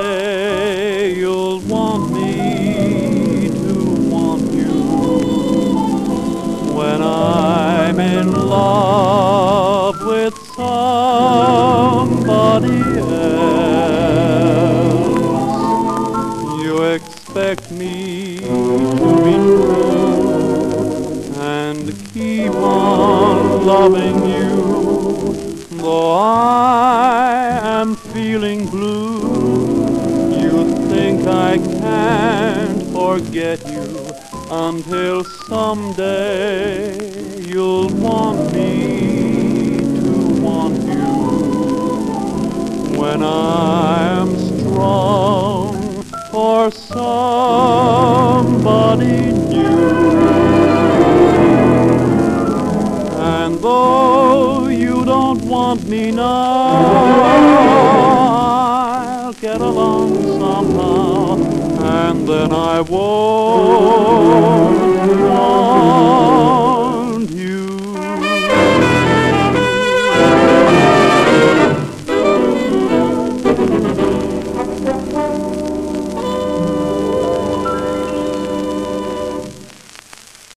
someday you'll want me to want you. When I'm in love with somebody else, you expect me to be true and keep on loving you. Though I am feeling blue, you think I can't forget you until someday you'll want me to want you. When I'm strong for somebody new. And though you don't want me now, I'll get along somehow, and then I won't want